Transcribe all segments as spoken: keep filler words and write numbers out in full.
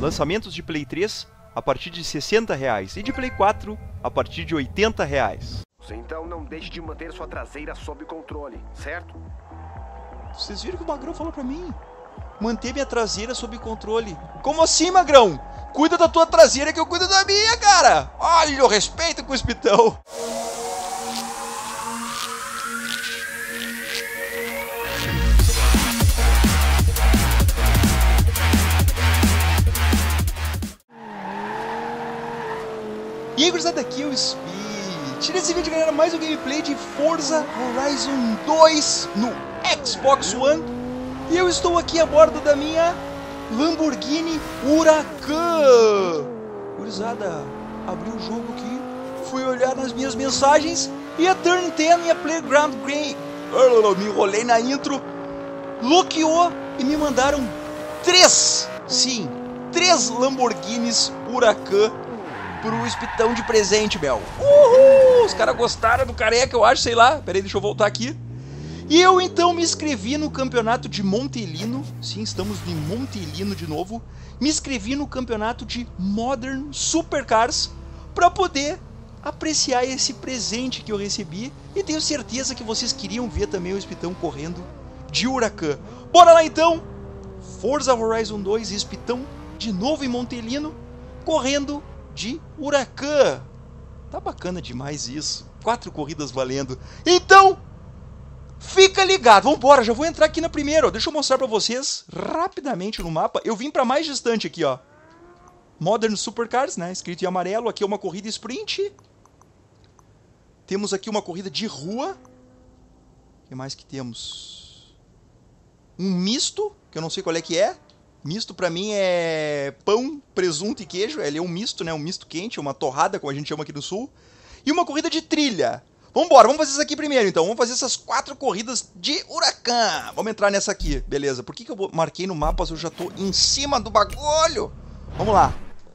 Lançamentos de Play três a partir de sessenta reais e de Play quatro a partir de oitenta reais. Então não deixe de manter sua traseira sob controle, certo? Vocês viram que o Magrão falou pra mim? Manter minha traseira sob controle. Como assim, Magrão? Cuida da tua traseira que eu cuido da minha, cara! Olha o respeito com o Espitão! E aí, gurizada, aqui é o Speed. Nesse vídeo, galera, mais um gameplay de Forza Horizon dois no Xbox One. E eu estou aqui a bordo da minha Lamborghini Huracan. Gurizada, abri o jogo aqui, fui olhar nas minhas mensagens e a Turn dez, minha Playground Game, me enrolei na intro, bloqueou e me mandaram três, sim, três Lamborghinis Huracan pro Espitão de presente, Bel. Uhul! Os caras gostaram do careca, eu acho, sei lá. Pera aí, deixa eu voltar aqui. E eu então me inscrevi no campeonato de Montelino. Sim, estamos em Montelino de novo. Me inscrevi no campeonato de Modern Supercars para poder apreciar esse presente que eu recebi. E tenho certeza que vocês queriam ver também o Espitão correndo de Huracan. Bora lá então! Forza Horizon dois e Espitão de novo em Montelino, correndo de Huracan. Tá bacana demais isso. Quatro corridas valendo. Então, fica ligado. Vambora, já vou entrar aqui na primeira. Ó. Deixa eu mostrar pra vocês rapidamente no mapa. Eu vim pra mais distante aqui, ó. Modern Supercars, né? Escrito em amarelo. Aqui é uma corrida sprint. Temos aqui uma corrida de rua. O que mais que temos? Um misto, que eu não sei qual é que é. Misto pra mim é pão, presunto e queijo. Ele é um misto, né? Um misto quente, uma torrada, como a gente chama aqui no sul. E uma corrida de trilha. Vambora, vamos fazer isso aqui primeiro, então. Vamos fazer essas quatro corridas de Huracan. Vamos entrar nessa aqui, beleza. Por que que eu marquei no mapa se eu já tô em cima do bagulho? Vamos lá.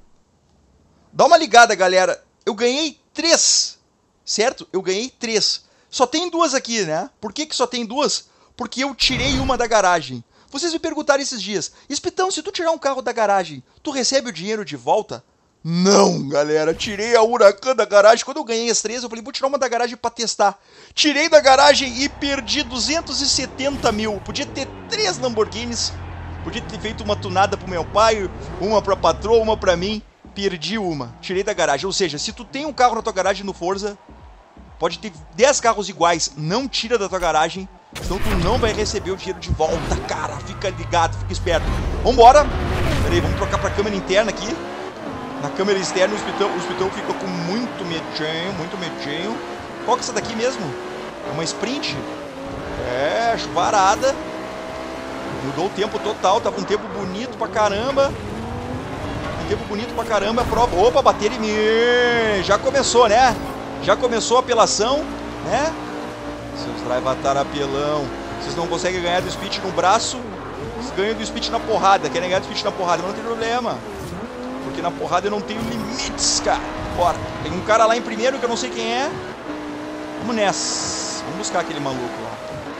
Dá uma ligada, galera. Eu ganhei três, certo? Eu ganhei três. Só tem duas aqui, né? Por que que só tem duas? Porque eu tirei uma da garagem. Vocês me perguntaram esses dias, Espitão, se tu tirar um carro da garagem, tu recebe o dinheiro de volta? Não, galera, tirei a Huracan da garagem. Quando eu ganhei as três, eu falei, vou tirar uma da garagem pra testar. Tirei da garagem e perdi duzentos e setenta mil. Podia ter três Lamborghinis, podia ter feito uma tunada pro meu pai, uma pra patroa, uma pra mim. Perdi uma, tirei da garagem. Ou seja, se tu tem um carro na tua garagem no Forza, pode ter dez carros iguais, não tira da tua garagem. Senão tu não vai receber o dinheiro de volta, cara. Fica ligado, fica esperto. Vambora. Pera aí, vamos trocar pra câmera interna aqui. Na câmera externa o Espitão, o Espitão fica com muito medinho, muito medinho. Qual que é essa daqui mesmo? É uma sprint? É, chuvarada. Mudou o tempo total, tava um tempo bonito pra caramba. Um tempo bonito pra caramba. Prova. Opa, bater em mim. Já começou, né? Já começou a apelação, né? Seus drivatar apelão. Vocês não conseguem ganhar do Speed no braço, vocês ganham do Speed na porrada. Querem ganhar do Speed na porrada, mas não tem problema. Porque na porrada eu não tenho limites, cara. Bora. Tem um cara lá em primeiro que eu não sei quem é. Vamos nessa. Vamos buscar aquele maluco lá.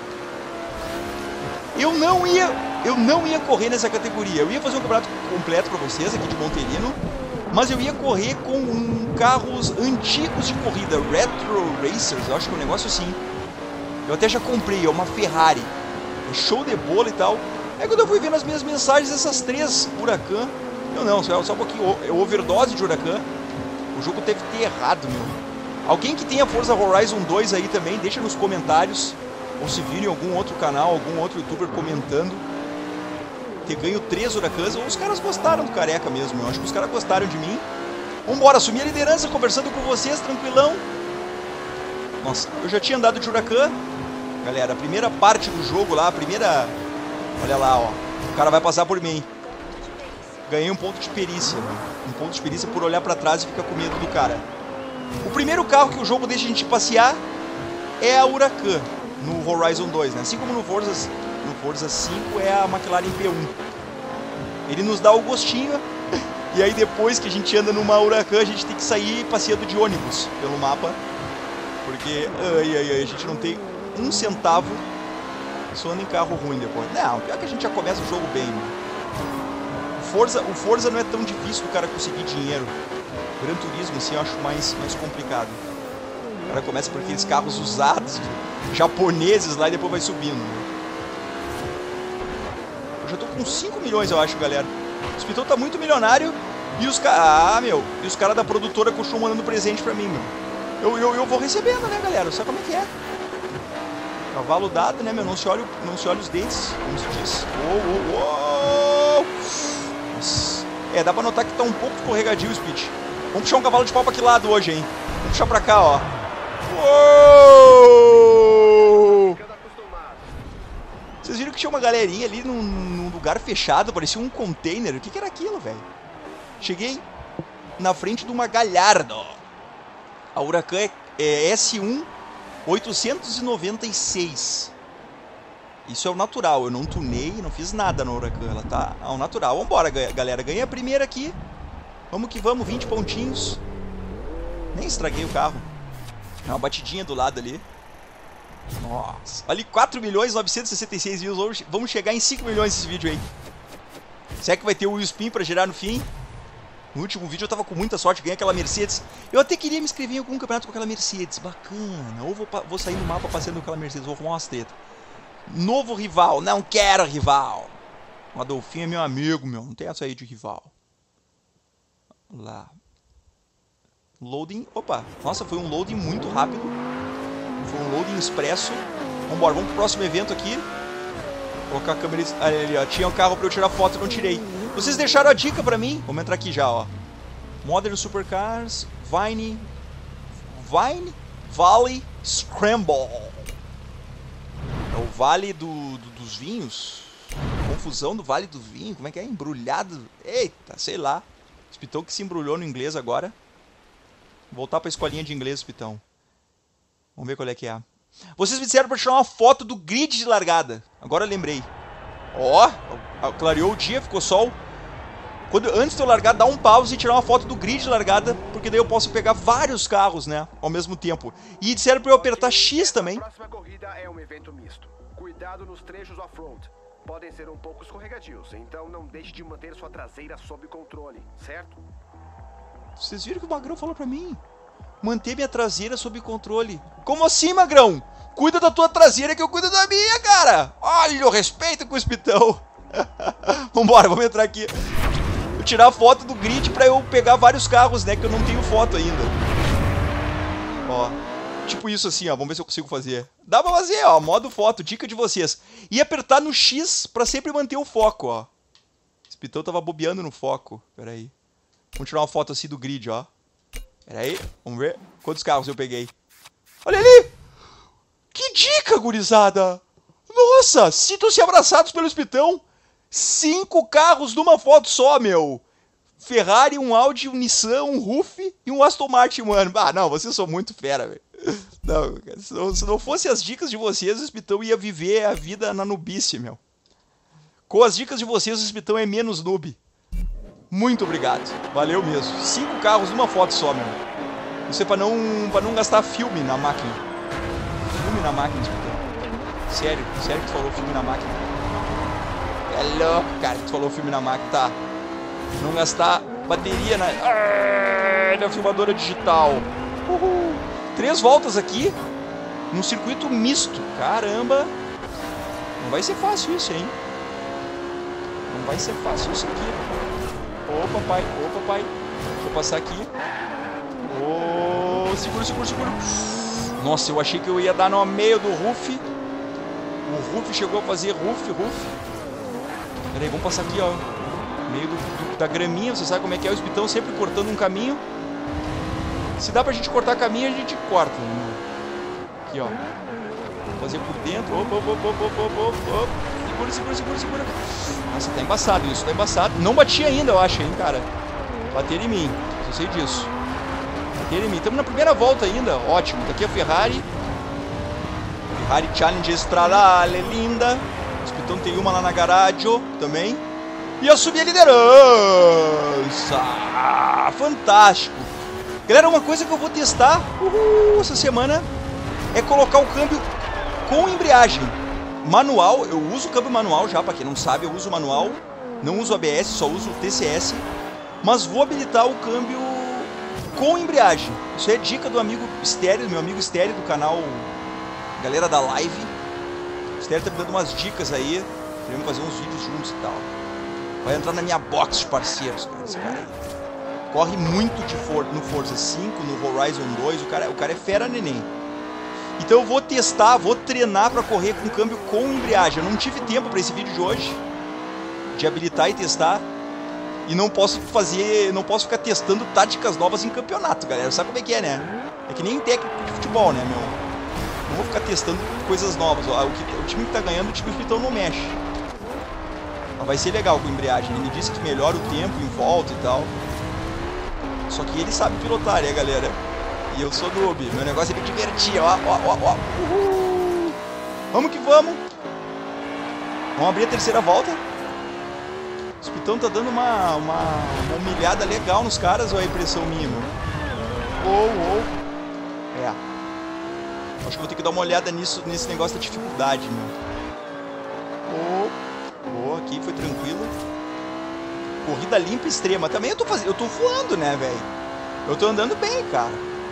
Eu não ia, eu não ia correr nessa categoria. Eu ia fazer um campeonato completo pra vocês aqui de Montelino, mas eu ia correr com um, carros antigos de corrida, Retro Racers, eu acho que é um negócio assim. Eu até já comprei, é uma Ferrari. É show de bola e tal. Aí quando eu fui vendo as minhas mensagens, essas três Huracan, eu não, só, só um pouquinho, é overdose de Huracan. O jogo deve ter errado, meu. Alguém que tenha Forza Horizon dois aí também, deixa nos comentários. Ou se viram em algum outro canal, algum outro youtuber comentando ter ganho três Huracans. Ou os caras gostaram do careca mesmo, eu acho que os caras gostaram de mim. Vambora, assumir a liderança, conversando com vocês, tranquilão. Nossa, eu já tinha andado de Huracan. Galera, a primeira parte do jogo lá, a primeira... Olha lá, ó. O cara vai passar por mim. Ganhei um ponto de perícia. Um ponto de perícia por olhar pra trás e ficar com medo do cara. O primeiro carro que o jogo deixa a gente passear é a Huracan, no Horizon dois, né? Assim como no Forza, no Forza cinco é a McLaren P um. Ele nos dá o gostinho. E aí depois que a gente anda numa Huracan, a gente tem que sair passeando de ônibus pelo mapa. Porque, ai, ai, ai, a gente não tem um centavo, só anda em carro ruim depois. Não, pior que a gente já começa o jogo bem, mano. Forza, o Forza não é tão difícil do cara conseguir dinheiro. Gran Turismo, assim, eu acho mais, mais complicado. O cara começa por aqueles carros usados, japoneses lá, e depois vai subindo. Eu já tô com cinco milhões, eu acho, galera. O Spitão tá muito milionário. E os caras... Ah, meu. E os caras da produtora continuam mandando presente pra mim, meu. Eu, eu, eu vou recebendo, né, galera? Sabe como é que é? Cavalo dado, né, meu? Não se olha, não se olha os dentes, como se diz. Uou, uou, uou. Nossa. É, dá pra notar que tá um pouco escorregadio o Speed. Vamos puxar um cavalo de pau pra que lado hoje, hein? Vamos puxar pra cá, ó. Uou! Vocês viram que tinha uma galerinha ali num, num lugar fechado, parecia um container. O que, que era aquilo, velho? Cheguei na frente de uma Gallardo. A Huracan é, é S um oitocentos e noventa e seis. Isso é o natural. Eu não tunei, não fiz nada na Huracan. Ela tá ao natural. Vambora, galera. Ganhei a primeira aqui. Vamos que vamos. vinte pontinhos. Nem estraguei o carro. É uma batidinha do lado ali. Nossa. Ali quatro milhões novecentos e sessenta e seis views. Vamos chegar em cinco milhões nesse vídeo aí. Será que vai ter o Wheel Spin pra gerar no fim? No último vídeo eu tava com muita sorte, ganhei aquela Mercedes. Eu até queria me inscrever em algum campeonato com aquela Mercedes. Bacana. Ou vou, vou sair no mapa passeando com aquela Mercedes. Vou arrumar umas tetas. Novo rival. Não quero rival. O Adolfinho é meu amigo, meu. Não tem essa aí de rival. Lá. Loading. Opa. Nossa, foi um loading muito rápido. Foi um loading expresso. Vambora, vamos pro próximo evento aqui. Colocar a câmera ali, ó. Tinha um carro pra eu tirar foto e não tirei. Vocês deixaram a dica pra mim. Vamos entrar aqui já, ó. Modern Supercars. Vine. Vine. Valley Scramble. É o Vale do, do, dos Vinhos. Confusão do Vale do Vinho. Como é que é? Embrulhado. Eita, sei lá. Spitão que se embrulhou no inglês agora. Vou voltar pra escolinha de inglês, Spitão. Vamos ver qual é que é. Vocês me disseram pra tirar uma foto do grid de largada. Agora eu lembrei. Ó, clareou o dia, ficou sol. Quando, antes de eu largar, dá um pause e tirar uma foto do grid de largada, porque daí eu posso pegar vários carros, né, ao mesmo tempo. E disseram pra eu apertar X também. A próxima corrida é um evento misto. Cuidado nos trechos off-road. Podem ser um pouco escorregadios, então não deixe de manter sua traseira sob controle, certo? Vocês viram que o Magrão falou pra mim? Manter minha traseira sob controle. Como assim, Magrão? Cuida da tua traseira que eu cuido da minha, cara. Olha o respeito com o Spitão. Vambora, vamos entrar aqui. Vou tirar a foto do grid pra eu pegar vários carros, né? Que eu não tenho foto ainda. Ó. Tipo isso assim, ó. Vamos ver se eu consigo fazer. Dá pra fazer, ó. Modo foto. Dica de vocês. E apertar no X pra sempre manter o foco, ó. O Spitão tava bobeando no foco. Pera aí. Vamos tirar uma foto assim do grid, ó. Pera aí. Vamos ver quantos carros eu peguei. Olha ali! Que dica, gurizada! Nossa! Sintam-se abraçados pelo Spitão. Cinco carros numa foto só, meu! Ferrari, um Audi, um Nissan, um Ruf e um Aston Martin, mano. Ah, não, vocês são muito fera, velho. Não, se não, se não fossem as dicas de vocês, o Spitão ia viver a vida na nubice, meu. Com as dicas de vocês, o Spitão é menos noob. Muito obrigado. Valeu mesmo. Cinco carros numa foto só, meu. Isso é pra não, pra não gastar filme na máquina. Filme na máquina, Spitão. Sério, sério que tu falou filme na máquina? É louco, cara, que tu falou filme na máquina. Tá. Não gastar bateria na, ah, na filmadora digital. Uhul. Três voltas aqui. Num circuito misto. Caramba. Não vai ser fácil isso, hein? Não vai ser fácil isso aqui. Ô, papai. Ô, papai. Deixa eu passar aqui. Ô, segura, segura, segura. Nossa, eu achei que eu ia dar no meio do Ruf. O Ruf chegou a fazer Ruf, Ruf. Pera aí, vamos passar aqui, ó. No meio do, do, da graminha. Você sabe como é que é o Spitão, sempre cortando um caminho. Se dá pra gente cortar caminho, a gente corta. Né? Aqui, ó. Vou fazer por dentro. Opa, opa, opa, opa, opa, opa. Segura, segura, segura, segura. Nossa, tá embaçado isso, tá embaçado. Não bati ainda, eu acho, hein, cara. Bater em mim, eu sei disso. Bater em mim. Estamos na primeira volta ainda, ótimo. Tá aqui a Ferrari. Ferrari Challenge Stradale, linda. O Spitão tem uma lá na garagem também. E eu subi a liderança. Ah, fantástico. Galera, uma coisa que eu vou testar uhul, essa semana é colocar o câmbio com embreagem manual. Eu uso o câmbio manual já, pra quem não sabe, eu uso o manual Não uso A B S, só uso o T C S. Mas vou habilitar o câmbio com embreagem. Isso é dica do amigo Estéreo, meu amigo Estéreo do canal Galera da Live. O Estéreo tá me dando umas dicas aí. Queremos fazer uns vídeos juntos e tal. Vai entrar na minha box de parceiros, cara, esse cara aí. Corre muito de For no Forza cinco, no Horizon dois. O cara, o cara é fera neném. Então eu vou testar, vou treinar pra correr com câmbio com embreagem. Eu não tive tempo pra esse vídeo de hoje, de habilitar e testar. E não posso fazer, não posso ficar testando táticas novas em campeonato, galera. Sabe como é que é, né? É que nem técnico de futebol, né, meu? Não vou ficar testando coisas novas. O, que, o time que tá ganhando, o time que então não mexe. Mas vai ser legal com embreagem. Ele me disse que melhora o tempo em volta e tal. Só que ele sabe pilotar, né, galera? E eu sou noob. Meu negócio é me divertir, ó, ó, ó, ó. Uhul. Vamos que vamos. Vamos abrir a terceira volta. O Spitão tá dando uma, uma, uma humilhada legal nos caras, ou é impressão minha, meu? Uou, uou. É. Acho que vou ter que dar uma olhada nisso, nesse negócio da dificuldade, meu. Uou. Boa, aqui foi tranquilo. Corrida limpa extrema. Também eu tô fazendo. Eu tô voando, né, velho? Eu tô andando bem, cara.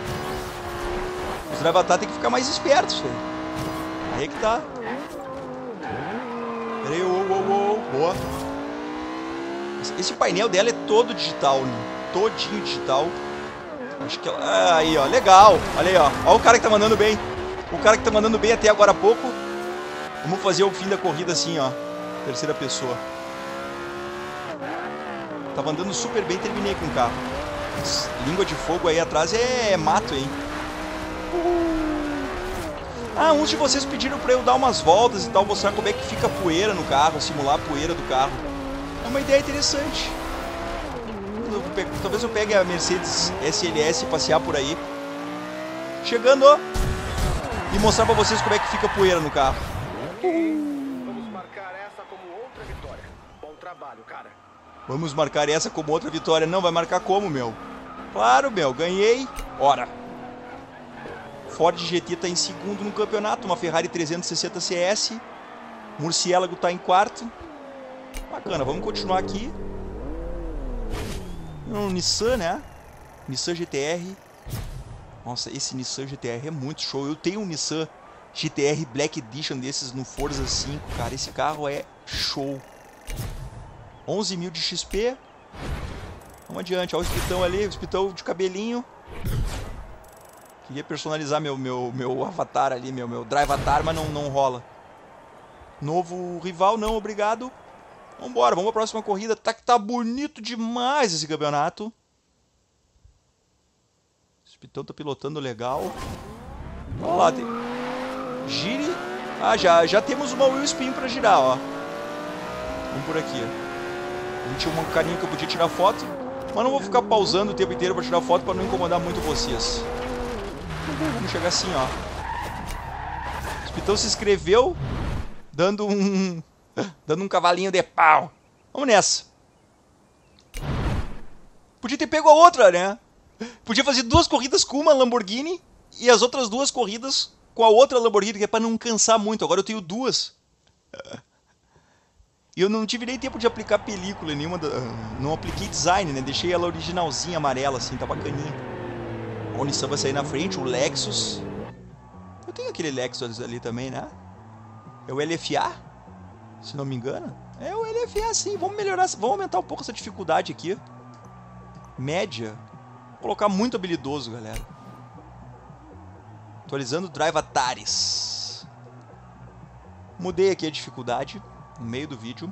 Os Drivatar tem que ficar mais espertos, velho. Aí que tá. Pera aí, uou, uou, uou. Boa. Esse painel dela é todo digital, né? Todinho digital. Acho que ela... Ah, aí, ó. Legal. Olha aí, ó. Olha o cara que tá mandando bem. O cara que tá mandando bem até agora há pouco. Vamos fazer o fim da corrida assim, ó. Terceira pessoa. Tava andando super bem, terminei com o carro. Língua de fogo aí atrás é mato, hein? Ah, uns de vocês pediram pra eu dar umas voltas e tal, mostrar como é que fica a poeira no carro, simular a poeira do carro. É uma ideia interessante. Talvez eu pegue a Mercedes S L S e passear por aí. Chegando, ó. E mostrar pra vocês como é que fica a poeira no carro. Vamos marcar essa como outra vitória. Bom trabalho, cara. Vamos marcar essa como outra vitória. Não, vai marcar como, meu? Claro, meu. Ganhei. Ora. Ford G T tá em segundo no campeonato. Uma Ferrari trezentos e sessenta C S. Murciélago tá em quarto. Bacana, vamos continuar aqui. Um Nissan, né? Nissan G T R. Nossa, esse Nissan G T R é muito show. Eu tenho um Nissan G T R Black Edition desses no Forza cinco, cara. Esse carro é show. onze mil de X P. Vamos adiante. Olha o Spitão ali, o Spitão de cabelinho. Queria personalizar meu, meu, meu avatar ali, meu, meu Drivatar, mas não, não rola. Novo rival, não, obrigado. Vambora, vamos pra próxima corrida. Tá que tá bonito demais esse campeonato. O Spitão tá pilotando legal. Olha lá, tem... Gire. Ah, já, já temos uma wheel spin pra girar, ó. Vamos por aqui. A tinha um carinha que eu podia tirar foto, mas não vou ficar pausando o tempo inteiro pra tirar foto pra não incomodar muito vocês. Vamos chegar assim, ó. O Spitão se inscreveu, dando um... dando um cavalinho de pau. Vamos nessa. Podia ter pego a outra, né? Podia fazer duas corridas com uma Lamborghini e as outras duas corridas com a outra Lamborghini, que é pra não cansar muito. Agora eu tenho duas. E eu não tive nem tempo de aplicar película nenhuma. Da... Não apliquei design, né? Deixei ela originalzinha, amarela, assim, tá bacaninha. O Nissan vai sair na frente, o Lexus. Eu tenho aquele Lexus ali também, né? É o L F A? Se não me engano. É o L F A, sim. Vamos melhorar, vamos aumentar um pouco essa dificuldade aqui. Média. Vou colocar muito habilidoso, galera. Atualizando Drivatares. Mudei aqui a dificuldade no meio do vídeo.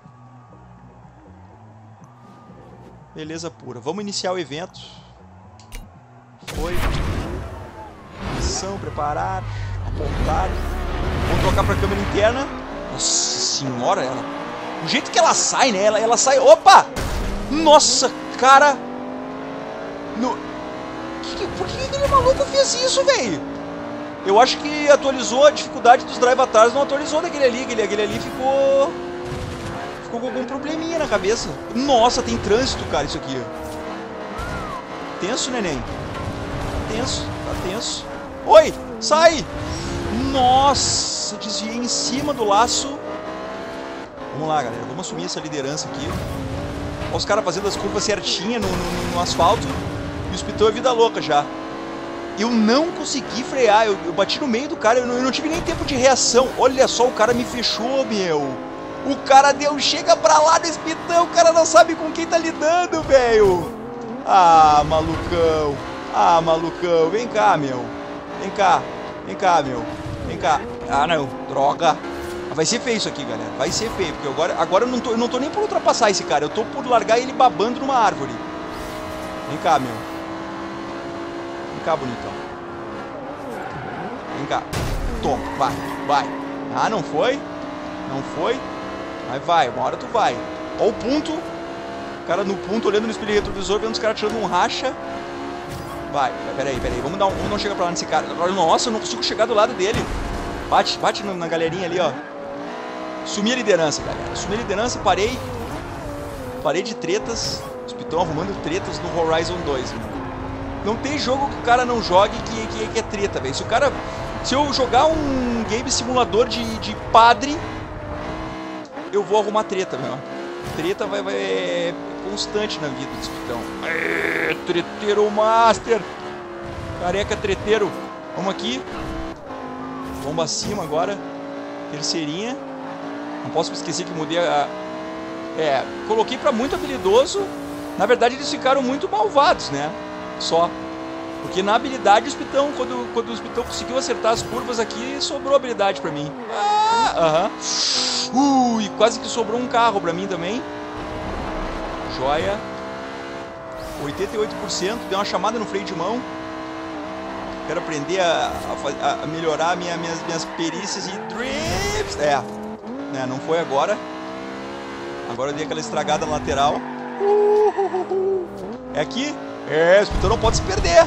Beleza pura. Vamos iniciar o evento. Foi. Missão, preparar, apontar. Vamos trocar para a câmera interna. Nossa senhora, ela. O jeito que ela sai, né? Ela, ela sai. Opa! Nossa, cara. No... Que, que, por que aquele maluco fez isso, velho? Eu acho que atualizou a dificuldade dos Drivatars. Não atualizou daquele ali. Aquele, aquele ali ficou. Ficou com algum probleminha na cabeça. Nossa, tem trânsito, cara, isso aqui. Tenso, neném. Tenso, tá tenso. Oi, sai! Nossa, desviei em cima do laço. Vamos lá, galera. Vamos assumir essa liderança aqui. Olha os caras fazendo as curvas certinhas no, no, no asfalto. E o Spitão é vida louca já. Eu não consegui frear. Eu, eu bati no meio do cara. Eu não, eu não tive nem tempo de reação. Olha só, o cara me fechou, meu. O cara deu... Chega pra lá desse Spitão. O cara não sabe com quem tá lidando, velho. Ah, malucão. Ah, malucão. Vem cá, meu. Vem cá. Vem cá, meu. Vem cá. Ah, não. Droga. Vai ser feio isso aqui, galera. Vai ser feio. Porque agora, agora eu, não tô, eu não tô nem por ultrapassar esse cara. Eu tô por largar ele babando numa árvore. Vem cá, meu. Vem cá, bonitão. Vem cá. Toma. Vai. Vai. Ah, não foi? Não foi? Mas vai. Uma hora tu vai. Ó o ponto. O cara no ponto olhando no espelho retrovisor, vendo os caras tirando um racha. Vai. Peraí, peraí. Vamos dar um... Vamos não chegar pra lá nesse cara. Nossa, eu não consigo chegar do lado dele. Bate, bate na galerinha ali, ó. Sumi a liderança, galera. Sumi a liderança, parei. Parei de tretas. Os Spitão arrumando tretas no Horizon dois, mano. Não tem jogo que o cara não jogue que, que, que é treta, velho. Se o cara... Se eu jogar um game simulador de, de padre, eu vou arrumar treta, meu. Treta vai, vai, é constante na vida do Spitão. É, treteiro master. Careca treteiro. Vamos aqui. Bomba acima agora. Terceirinha. Não posso me esquecer que mudei a... É, coloquei pra muito habilidoso. Na verdade eles ficaram muito malvados, né? Só. Porque na habilidade o Spitão, quando, quando o Spitão conseguiu acertar as curvas aqui, sobrou habilidade pra mim. Ah, aham. Uh, e quase que sobrou um carro pra mim também. Joia. oitenta e oito por cento. Deu uma chamada no freio de mão. Quero aprender a, a, a melhorar minha, minhas, minhas perícias e drifts. É. É, não foi agora. Agora eu dei aquela estragada na lateral. É aqui? É, o Spitão não pode se perder.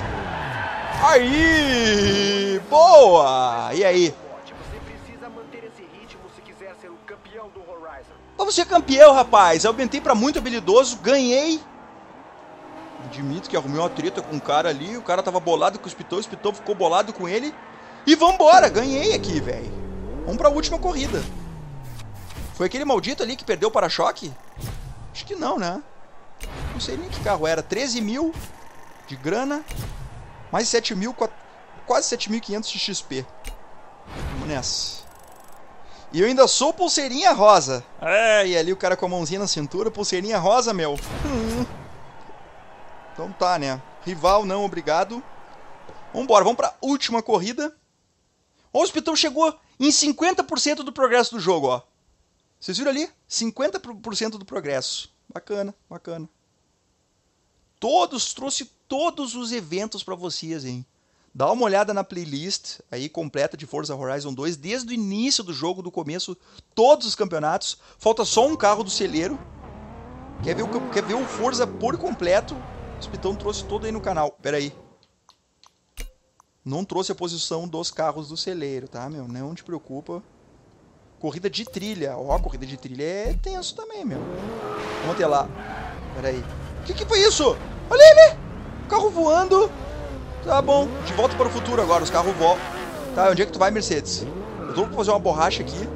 Aí! Boa! E aí? Você precisa manter esse ritmo se quiser ser o campeão do Horizon. Vamos ser campeão, rapaz. Eu aumentei pra muito habilidoso, ganhei. Admito que arrumei uma treta com um cara ali. O cara tava bolado com o Spitão, o Spitão ficou bolado com ele. E vambora, ganhei aqui, velho. Vamos pra última corrida. Foi aquele maldito ali que perdeu o para-choque? Acho que não, né? Não sei nem que carro era. treze mil de grana. Mais sete mil, quase sete mil e quinhentos de X P. Vamos nessa. E eu ainda sou pulseirinha rosa. É, e ali o cara com a mãozinha na cintura, pulseirinha rosa, meu. Hum. Então tá, né? Rival, não, obrigado. Vambora, vamos pra última corrida. Ó, o Spitão chegou em cinquenta por cento do progresso do jogo, ó. Vocês viram ali? cinquenta por cento do progresso. Bacana, bacana. Todos, trouxe todos os eventos pra vocês, hein? Dá uma olhada na playlist aí completa de Forza Horizon dois, desde o início do jogo, do começo, todos os campeonatos. Falta só um carro do celeiro. Quer ver o, quer ver o Forza por completo? O Spitão trouxe todo aí no canal. Pera aí. Não trouxe a posição dos carros do celeiro, tá, meu? Não te preocupa. Corrida de trilha. Ó, corrida de trilha é tenso também, meu. Vamos até lá. Pera aí. O que que foi isso? Olha ele! Carro voando. Tá bom. De volta para o futuro agora. Os carros voam. Tá, onde é que tu vai, Mercedes? Eu tô pra fazer uma borracha aqui.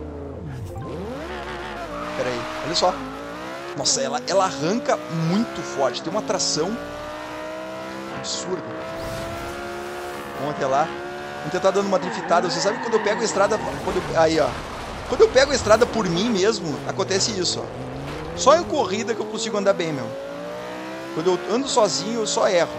Pera aí. Olha só. Nossa, ela, ela arranca muito forte. Tem uma tração absurda. Vamos até lá. Vamos tentar dando uma driftada. Você sabe que quando eu pego a estrada... Quando eu, aí, ó. Quando eu pego a estrada por mim mesmo, acontece isso, ó. Só em corrida que eu consigo andar bem, meu. Quando eu ando sozinho, eu só erro.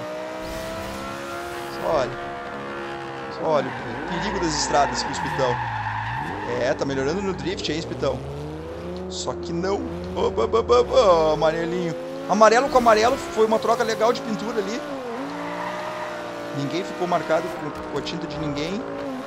Só olha. Só olha o perigo das estradas com o Spitão. É, tá melhorando no drift aí, Spitão. Só que não. Oh, oh, oh, oh, oh, amarelinho. Amarelo com amarelo foi uma troca legal de pintura ali. Ninguém ficou marcado com a tinta de ninguém.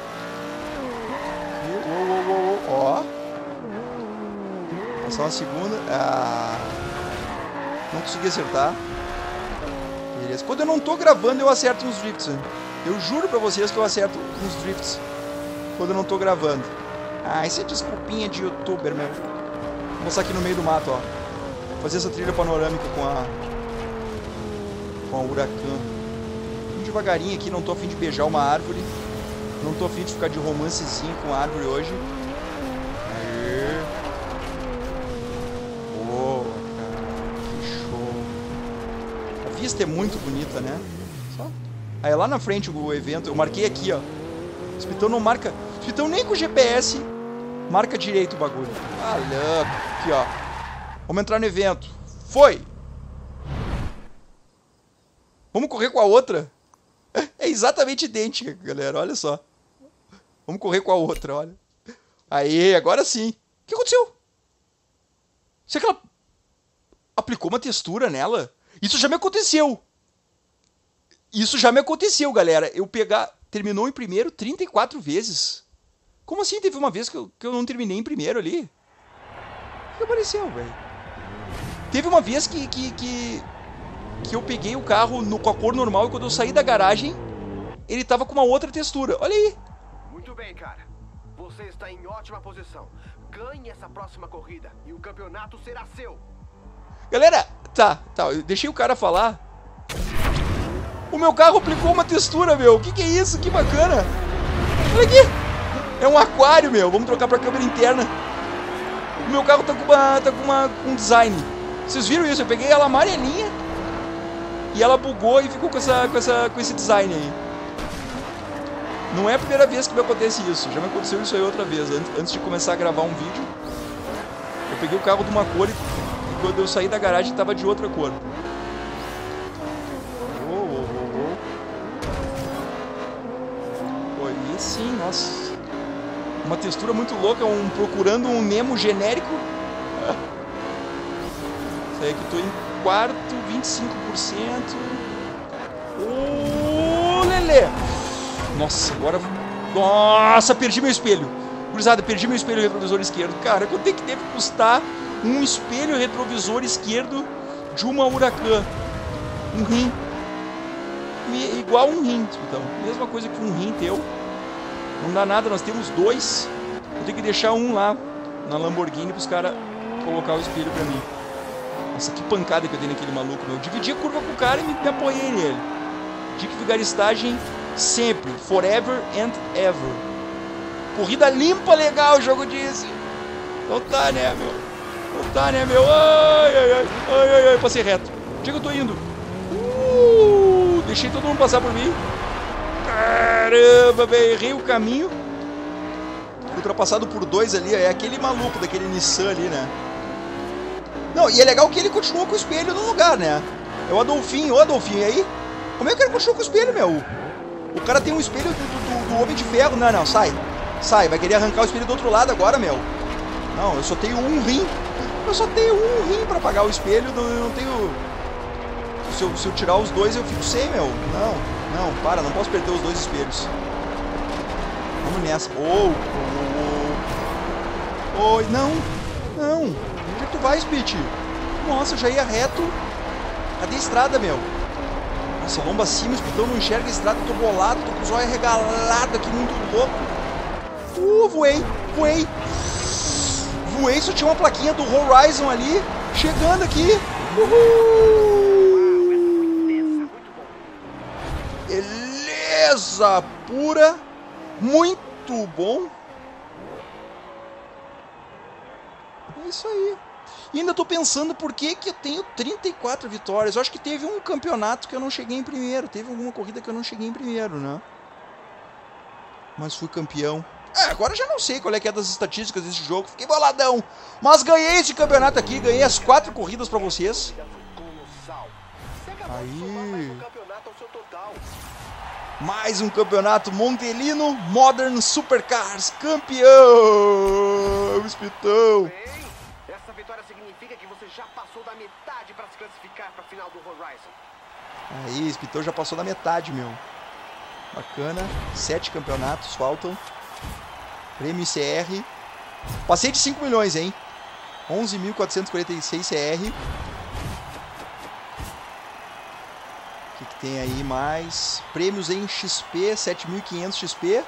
Uou, uou, uou, uou. Ó. Passar uma segunda. Ah. Não consegui acertar. Beleza. Quando eu não tô gravando, eu acerto uns drifts. Eu juro pra vocês que eu acerto uns drifts. Quando eu não tô gravando. Ah, isso é desculpinha de youtuber, meu. Vou mostrar aqui no meio do mato, ó. Vou fazer essa trilha panorâmica com a... Com a Huracan. Vamos devagarinho aqui, não tô a fim de beijar uma árvore. Não tô a fim de ficar de romancezinho com a árvore hoje. Aê. pista é muito bonita, né? Só. Aí lá na frente o evento, eu marquei aqui, ó. O Spitão não marca... O Spitão nem com o G P S marca direito o bagulho. Ah, louco. Aqui, ó. Vamos entrar no evento. Foi! Vamos correr com a outra? É exatamente idêntica, galera. Olha só. Vamos correr com a outra, olha. Aí, agora sim. O que aconteceu? Será que ela aplicou uma textura nela? Isso já me aconteceu. Isso já me aconteceu, galera. Eu pegar... Terminou em primeiro trinta e quatro vezes. Como assim? Teve uma vez que eu, que eu não terminei em primeiro ali? O que apareceu, velho? Teve uma vez que, que, que... Que eu peguei o carro no, com a cor normal e quando eu saí da garagem, ele tava com uma outra textura. Olha aí. Muito bem, cara. Você está em ótima posição. Ganhe essa próxima corrida e o campeonato será seu. Galera, tá, tá. Eu deixei o cara falar. O meu carro aplicou uma textura, meu. O que, que é isso? Que bacana. Olha aqui. É um aquário, meu. Vamos trocar pra câmera interna. O meu carro tá com uma, tá com uma, com um design. Vocês viram isso? Eu peguei ela amarelinha e ela bugou e ficou com, essa, com, essa, com esse design aí. Não é a primeira vez que me acontece isso. Já me aconteceu isso aí outra vez. Antes de começar a gravar um vídeo, eu peguei o carro de uma cor e quando eu saí da garagem tava de outra cor. Oh, oh, oh, oh. Pô, aí sim, nossa. Uma textura muito louca, um, procurando um Nemo genérico. Isso aí que eu tô em quarto, vinte e cinco por cento. Ô, oh, Lelê! Nossa, agora... Nossa, perdi meu espelho. Gurizada, perdi meu espelho retrovisor esquerdo. Cara, quanto é que deve custar um espelho retrovisor esquerdo de uma Huracan? Um rim. Igual um rim, então. Mesma coisa que um rim teu. Não dá nada, nós temos dois. Vou ter que deixar um lá na Lamborghini para os caras colocar o espelho para mim. Nossa, que pancada que eu dei naquele maluco, meu. Eu dividi a curva com o cara e me, me apoiei nele. Dica de vigaristagem sempre. Forever and ever. Corrida limpa, legal, o jogo disse. Então tá, né, meu? Então tá, né, meu? Ai, ai, ai. Ai, ai, ai. Passei reto. Onde é que eu tô indo? Uh, deixei todo mundo passar por mim. Caramba, velho. Errei o caminho. Ultrapassado por dois ali. É aquele maluco daquele Nissan ali, né? Não, e é legal que ele continua com o espelho no lugar, né? É o Adolfinho. Ô, Adolfinho, e aí? Como é que ele continua com o espelho, meu? O cara tem um espelho do, do, do Homem de Ferro. Não, não, sai. Sai, vai querer arrancar o espelho do outro lado agora, meu. Não, eu só tenho um rim. Eu só tenho um rim pra pagar o espelho. Não, eu não tenho... Se eu, se eu tirar os dois, eu fico sem, meu. Não, não, para, não posso perder os dois espelhos. Vamos nessa. Oh, oh, oh. Oi, não, não. Onde é que tu vai, Speed? Nossa, eu já ia reto. Cadê a estrada, meu? Nossa, lomba acima, o Speedão não enxerga a estrada. Eu tô bolado, tô com os olhos regalados aqui, muito louco. Uh, voei, voei. Voei, só tinha uma plaquinha do Horizon ali. Chegando aqui. Uhul. Beleza pura. Muito bom. É isso aí. E ainda tô pensando por que que eu tenho trinta e quatro vitórias. Eu acho que teve um campeonato que eu não cheguei em primeiro. Teve alguma corrida que eu não cheguei em primeiro, né? Mas fui campeão. É, agora já não sei qual é que é das estatísticas desse jogo. Fiquei boladão. Mas ganhei esse campeonato aqui. Ganhei as quatro corridas pra vocês. Aí. Mais um campeonato Montelino Modern Supercars. Campeão! Espitão! Essa vitória significa que você já passou da metade para se classificar para a final do Horizon. Aí, Espitão já passou da metade, meu. Bacana. Sete campeonatos faltam. Prêmio C R. Passei de cinco milhões, hein? onze mil quatrocentos e quarenta e seis C R. O que, que tem aí mais? Prêmios em X P, sete mil e quinhentos X P.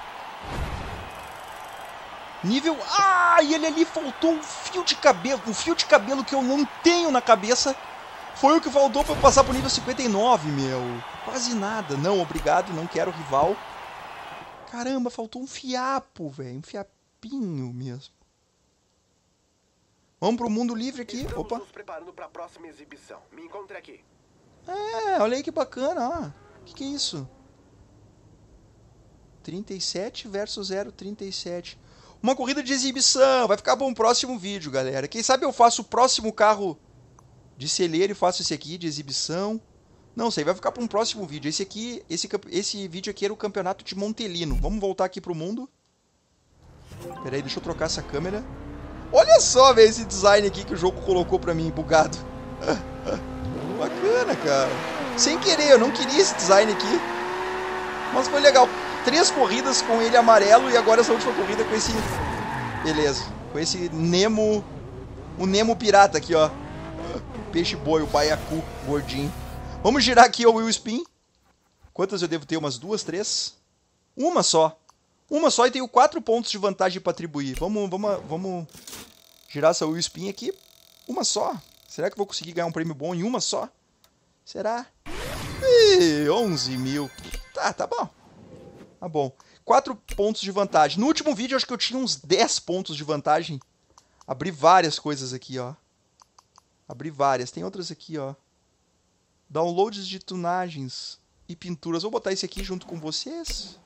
Nível... Ah, e ele ali faltou um fio de cabelo. Um fio de cabelo que eu não tenho na cabeça. Foi o que faltou para eu passar pro nível cinquenta e nove, meu. Quase nada. Não, obrigado, não quero rival. Caramba, faltou um fiapo, velho. Um fiapinho mesmo. Vamos pro mundo livre aqui. Estamos Opa. nos preparando para a próxima exibição. Me encontre aqui. É, olha aí que bacana, ó. Que que é isso? trinta e sete versus zero vírgula trinta e sete. Uma corrida de exibição. Vai ficar para um próximo vídeo, galera. Quem sabe eu faço o próximo carro de celeiro e faço esse aqui de exibição. Não sei, vai ficar para um próximo vídeo. Esse aqui, esse, esse vídeo aqui era o campeonato de Montelino. Vamos voltar aqui pro mundo. Pera aí, deixa eu trocar essa câmera. Olha só, velho, esse design aqui que o jogo colocou pra mim, bugado. Bacana, cara. Sem querer, eu não queria esse design aqui. Mas foi legal. Três corridas com ele amarelo e agora essa última corrida com esse... Beleza. Com esse Nemo... O Nemo pirata aqui, ó. Peixe boi, o baiacu gordinho. Vamos girar aqui o wheel spin. Quantas eu devo ter? Umas duas, três? Uma só. Uma só e tenho quatro pontos de vantagem para atribuir. Vamos, vamos, vamos girar essa wheel spin aqui. Uma só. Será que eu vou conseguir ganhar um prêmio bom em uma só? Será? Ih, onze mil. Tá, tá bom. Tá bom. quatro pontos de vantagem. No último vídeo eu acho que eu tinha uns dez pontos de vantagem. Abri várias coisas aqui, ó. Abri várias. Tem outras aqui, ó. Downloads de tunagens e pinturas. Vou botar esse aqui junto com vocês.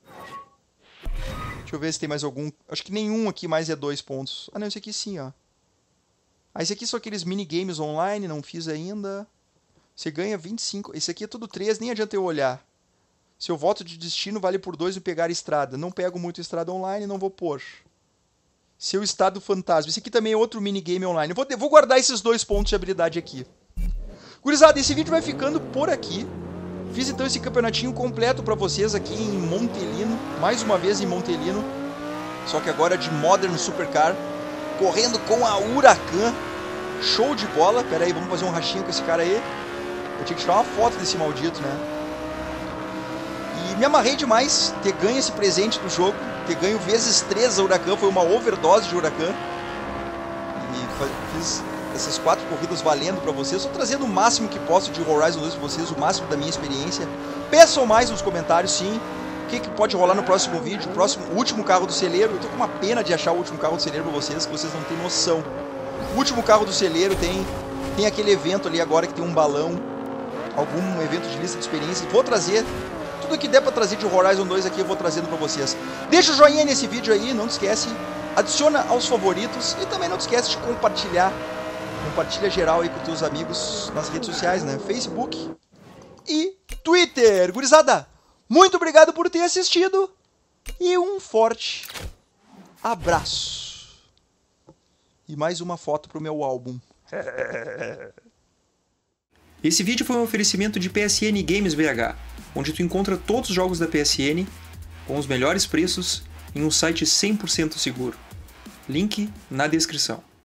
Deixa eu ver se tem mais algum. Acho que nenhum aqui mais é dois pontos. Ah, não, esse aqui sim, ó. Ah, esse aqui são aqueles minigames online, não fiz ainda. Você ganha vinte e cinco. Esse aqui é tudo três, nem adianta eu olhar. Seu voto de destino vale por dois e pegar estrada. Não pego muito estrada online, não vou pôr. Seu estado fantasma. Esse aqui também é outro minigame online. Vou, vou guardar esses dois pontos de habilidade aqui. Gurizada, esse vídeo vai ficando por aqui. Fiz então esse campeonatinho completo pra vocês aqui em Montelino. Mais uma vez em Montelino. Só que agora de Modern Supercar. Correndo com a Huracan. Show de bola. Pera aí, vamos fazer um rachinho com esse cara aí. Eu tinha que tirar uma foto desse maldito, né? E me amarrei demais ter ganho esse presente do jogo. Ter ganho vezes três a Huracan. Foi uma overdose de Huracan. E fiz essas quatro corridas valendo pra vocês. Estou trazendo o máximo que posso de Horizon dois pra vocês. O máximo da minha experiência. Peçam mais nos comentários, sim. O que, que pode rolar no próximo vídeo. O, próximo, o último carro do celeiro. Eu tô com uma pena de achar o último carro do celeiro pra vocês. Que vocês não têm noção. O último carro do celeiro tem, tem aquele evento ali agora que tem um balão. Algum evento de lista de experiências. Vou trazer... Tudo que der pra trazer de Horizon dois aqui eu vou trazendo pra vocês. Deixa o joinha nesse vídeo aí, não te esquece. Adiciona aos favoritos e também não te esquece de compartilhar. Compartilha geral aí com teus amigos nas redes sociais, né? Facebook e Twitter. Gurizada, muito obrigado por ter assistido e um forte abraço. E mais uma foto pro meu álbum. Esse vídeo foi um oferecimento de P S N Games B H, onde tu encontra todos os jogos da P S N com os melhores preços em um site cem por cento seguro. Link na descrição.